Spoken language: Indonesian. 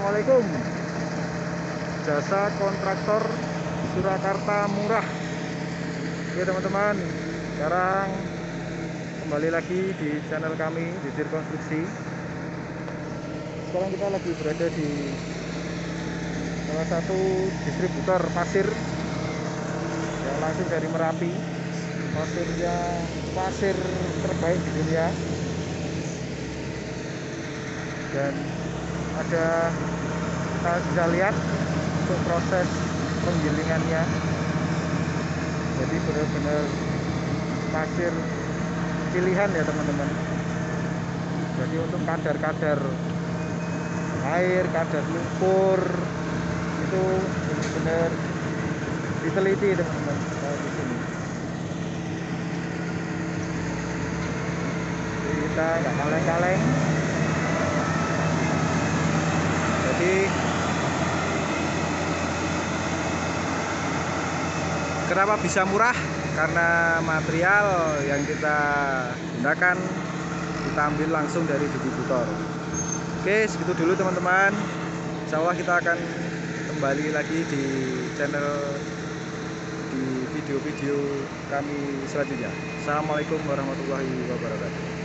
Assalamualaikum. Jasa kontraktor Surakarta murah. Oke teman-teman, sekarang kembali lagi di channel kami Didir Konstruksi. Sekarang kita lagi berada di salah satu distributor pasir yang langsung dari Merapi. Pasirnya pasir terbaik di dunia. Dan ada, kita bisa lihat untuk proses penggilingannya. Jadi benar-benar pasir pilihan ya teman-teman. Jadi untuk kadar-kadar air, kadar lumpur itu benar-benar diteliti teman-teman. Di sini. Jadi kita nggak kaleng-kaleng. Jadi kenapa bisa murah? Karena material yang kita gunakan kita ambil langsung dari distributor. Oke, segitu dulu teman-teman. Insya Allah kita akan kembali lagi di channel di video-video kami selanjutnya. Assalamualaikum warahmatullahi wabarakatuh.